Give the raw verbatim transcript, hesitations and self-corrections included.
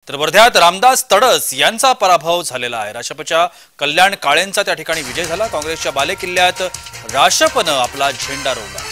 तर वर्ध्यात रामदास तडस यांचा पराभव झालेला आहे। राशपच्या कल्याण काळेंचा त्या ठिकाणी विजय झाला। काँग्रेसच्या बालेकिल्ल्यात राशपनं आपला झेंडा रोवला।